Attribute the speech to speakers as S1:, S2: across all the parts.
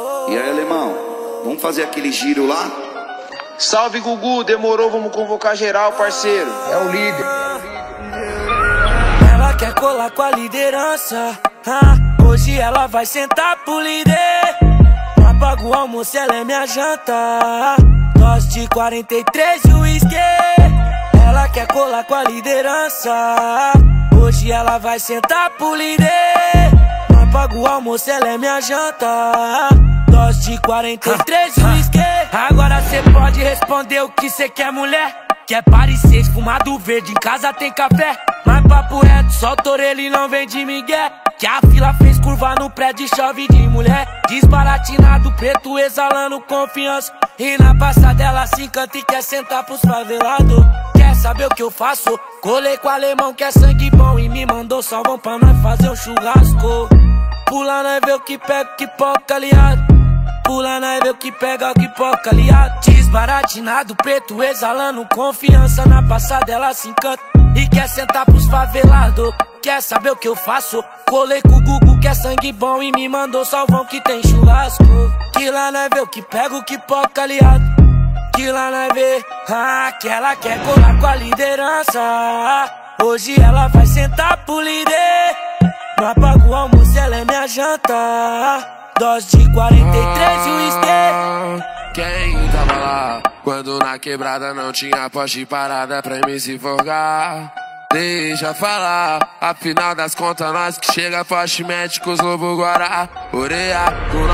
S1: E aí, alemão, vamos fazer aquele giro lá?
S2: Salve, Gugu, demorou, vamos convocar geral, parceiro. É o líder.
S3: Ela quer colar com a liderança, hoje ela vai sentar pro líder. Não pago o almoço, ela é minha janta. Dose de 43 e uísque. Ela quer colar com a liderança, hoje ela vai sentar pro líder. Não pago o almoço, ela é minha janta. Dose de 43 e uísque. Agora cê pode responder o que cê quer, mulher. Quer parecer esfumado verde, em casa tem café. Mas papo reto, solta a orelha e não vem de migué. Que a fila fez curva no prédio, chove de mulher. Desbaratinado, preto, exalando confiança. E na passada ela se encanta e quer sentar pros favelados. Quer saber o que eu faço? Colei com o alemão que é sangue bom e me mandou salvão pra nós fazer um churrasco. Pula, nós vê o que pega, que poca, aliado. Pula, nós vê o que pega, que poca, aliado. Desbaratinado, preto, exalando confiança. Na passada ela se encanta e quer sentar pros favelados. Quer saber o que eu faço? Colei com o Gugu que é sangue bom e me mandou salvão que tem churrasco. Que lá nós vê o que pega, que poca, aliado. Que lá nós vê, que ela quer colar com a liderança. Hoje ela vai sentar pro líder. Não apago o almoço, ela é minha janta. Dose de 43 e uísque.
S4: Quem tava lá quando na quebrada não tinha poste parada pra me se forgar? Deixa falar, afinal das contas nós que chega forte mete com os lobo guará. Oreia com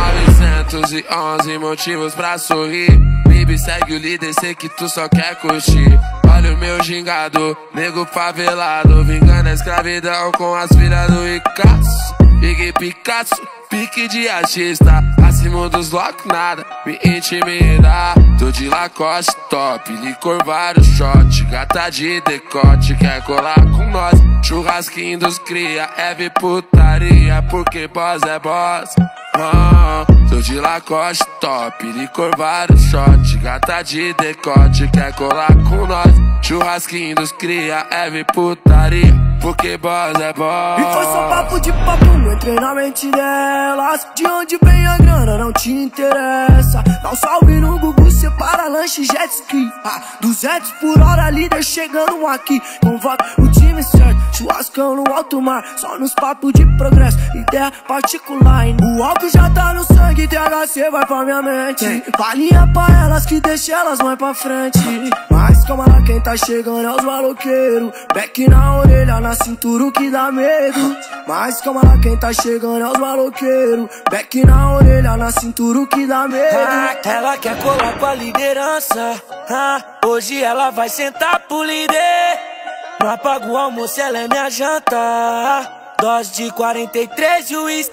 S4: 911 motivos pra sorrir. Baby, segue o líder, sei que tu só quer curtir. Olha o meu gingado, nego favelado, vingando a escravidão com as filhas do Ricaço. Big Picasso, pique de artista, acima dos loucos nada me intimida. Tô de Lacoste top, licor vários shot, gata de decote, quer colar com nós. Churrasquinho dos cria, é putaria, porque boss é boss. Tô de Lacoste top, licor vários shot, gata de decote, quer colar com nós. Churrasquinho dos cria, é putaria, porque boss é boss.
S5: E foi só papo de papo, não entrei na mente delas. De onde vem a grana não te interessa. Dá um salve no Gugu, separa lanche jet ski. 200 por hora, líder chegando aqui. Convoca o time certo, churrascão no alto mar. Só nos papos de progresso, ideia particular. O álcool já tá no sangue, THC vai pra minha mente. Falinha pra elas que deixa elas mais pra frente. Mas calma lá, quem tá chegando é os maloqueiros. Back na orelha, na cintura o que dá medo. Mas calma lá, quem tá chegando é os maloqueiros. Back na orelha, na cintura o que dá medo.
S3: Ela quer colar com a liderança, hoje ela vai sentar pro líder. Não apago o almoço, ela é minha janta. Dose de 43 e uísque.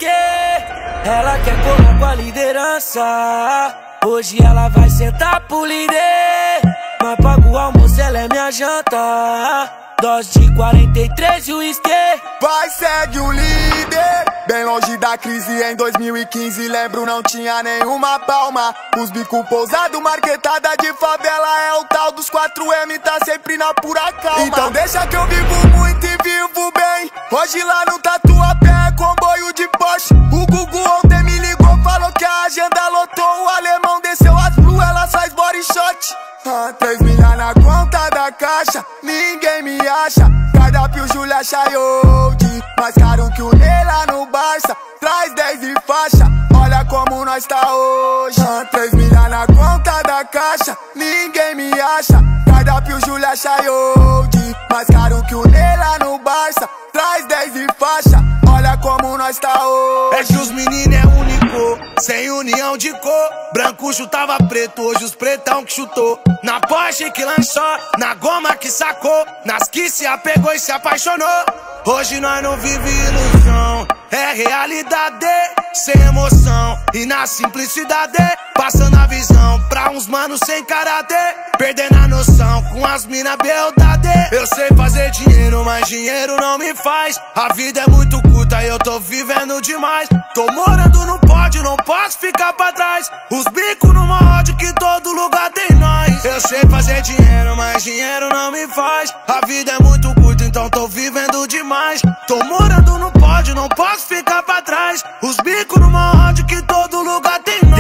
S3: Ela quer colar com a liderança, hoje ela vai sentar pro líder. Não apago o almoço, ela é minha janta. Dose de 43 e uísque.
S6: Vai, segue o líder. Bem longe da crise em 2015, lembro não tinha nenhuma palma. Os bico pousado, marquetada de favela, é o tal dos 4M, tá sempre na pura calma. Então deixa que eu vivo muito e vivo bem. Hoje lá no Tatuapé é comboio de Porsche. O Gugu ontem me ligou, falou que a agenda lotou. O alemão desceu as blue, ela faz body shot. 3 milha na conta da caixa, ninguém me acha. Cardápio Julia Chayold, mais caro que o Ney lá no Barça. Traz 10 e faixa, olha como nós tá hoje. 3 milha na conta da caixa, ninguém me acha. Cardápio Julia Chayold, mais caro que o Ney lá no Barça. Traz 10 e faixa, olha como nós tá hoje.
S7: É que os meninos é único, sem união de cor. Branco chutava preto, hoje os pretão que chutou. Na Porsche que lançou, na goma que sacou, nas que se apegou e se apaixonou. Hoje nós não vive ilusão, é realidade, sem emoção e na simplicidade. Passando a visão pra uns manos sem karatê, perdendo a noção com as mina beldade. Eu sei fazer dinheiro, mas dinheiro não me faz. A vida é muito curta e eu tô vivendo demais. Tô morando no pódio, não posso ficar pra trás. Os bicos numa ódio que todo lugar tem nós. Eu sei fazer dinheiro, mas dinheiro não me faz. A vida é muito curta, então tô vivendo demais. Tô morando no pódio, não posso ficar pra trás. Os bicos numa ódio que todo lugar tem nós.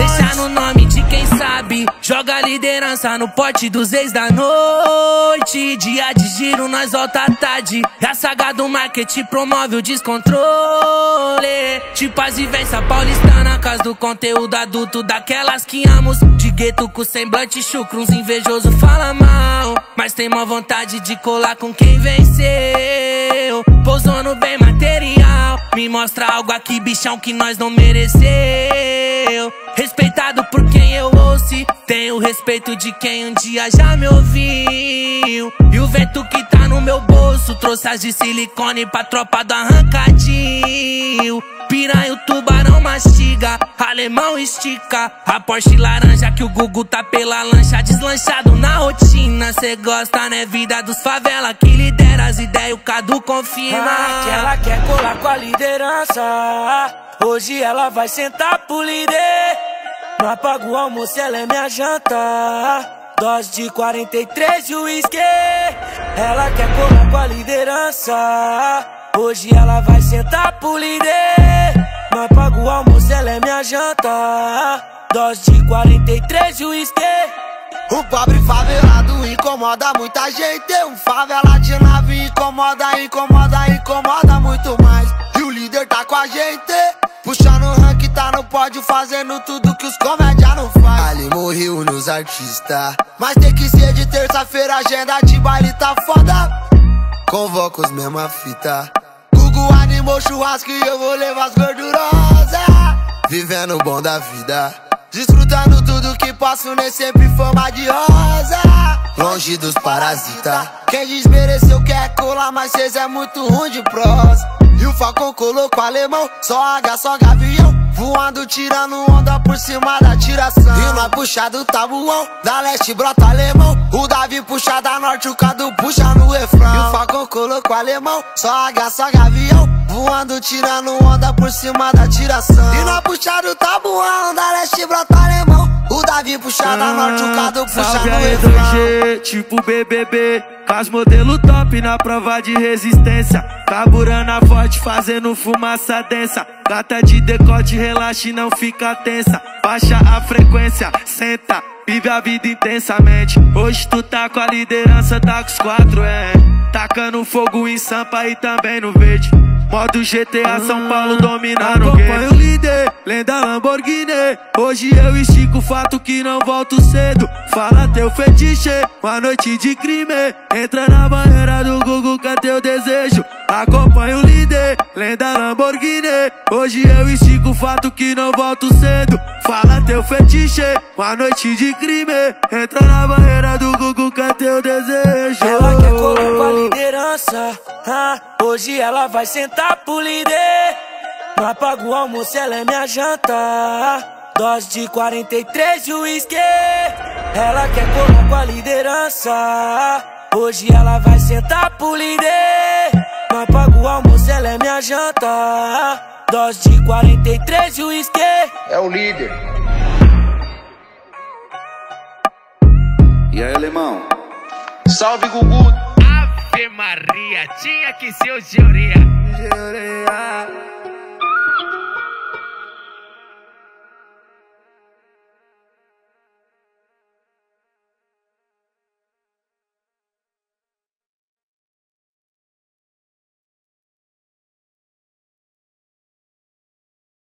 S3: liderança no pote dos ex da noite. Dia de giro, nós volta à tarde. A saga do marketing promove o descontrole. Tipo as vivências paulistana, casa do conteúdo adulto, daquelas que amos. De gueto com semblante chucro, uns invejoso fala mal, mas tem mó vontade de colar com quem venceu. Pousou no bem material, me mostra algo aqui, bichão, que nós não mereceu. Respeitado por quem eu ouço, tenho respeito de quem um dia já me ouviu. E o vento que tá no meu bolso trouxe as de silicone pra tropa do arrancadinho. Piranha, o tubarão mastiga, alemão estica a Porsche laranja que o Gugu tá pela lancha, deslanchado na rotina. Cê gosta, né, vida dos favela que lidera as ideias, o Cadu confirma
S5: que ela quer colar com a liderança. Hoje ela vai sentar pro líder. Não apaga o almoço, ela é minha janta. Dose de 43 e uísque. Ela quer colar com a liderança. Hoje ela vai sentar pro líder. Não apaga o almoço, ela é minha janta. Dose de 43 e uísque.
S7: Um pobre favelado incomoda muita gente. Um favela de nave incomoda, incomoda, incomoda muito mais. E o líder tá com a gente, puxando o rank, tá no pódio, fazendo tudo que os comédia não faz. Ali morreu nos artistas, mas tem que ser de terça-feira, agenda de baile tá foda. Convoca os mesma fita. Gugu animou churrasco e eu vou levar as gordurosas. Vivendo o bom da vida, desfrutando tudo que posso, nem sempre fama de rosa. Longe dos parasitas, quem desmereceu quer colar, mas cês é muito ruim de prosa. E o Falcão colocou alemão, só H, só gavião, voando, tirando onda por cima da tiração. E nós puxa do tabuão, da leste brota alemão. O Davi puxa da norte, o Cadu puxa no refrão. E o Falcão colocou alemão, só H, só gavião, voando, tirando onda por cima da tiração. E nós puxa do tabuão, da leste brota alemão. O Davi puxa da norte, o Cadu puxa no refrão.
S3: 2G, tipo BBB, com as modelo top na prova de resistência. Carburando forte, fazendo fumaça densa. Gata de decote, relaxa e não fica tensa. Baixa a frequência, senta, vive a vida intensamente. Hoje tu tá com a liderança, tá com os 4, tacando fogo em Sampa e também no verde. Modo GTA São Paulo dominando o game. Acompanha o líder, lenda Lamborghini. Hoje eu estico o fato que não volto cedo. Fala teu fetiche, uma noite de crime. Entra na banheira do Gugu, que é teu desejo. Acompanha o líder, lenda Lamborghini. Hoje eu estico o fato que não volto cedo. Fala teu fetiche, uma noite de crime. Entra na banheira do Gugu, que é teu desejo.
S5: Ela quer colar com a liderança. Hoje ela vai sentar pro líder. Não apaga o almoço, ela é minha janta. Dose de 43 e uísque. Ela quer colar com a liderança. Hoje ela vai sentar pro líder. Não apaga o almoço, ela é minha janta. Dose de 43 e uísque.
S2: É o líder.
S1: E aí, alemão?
S2: Salve, Gugu.
S3: Ave Maria, tinha que ser o Georia.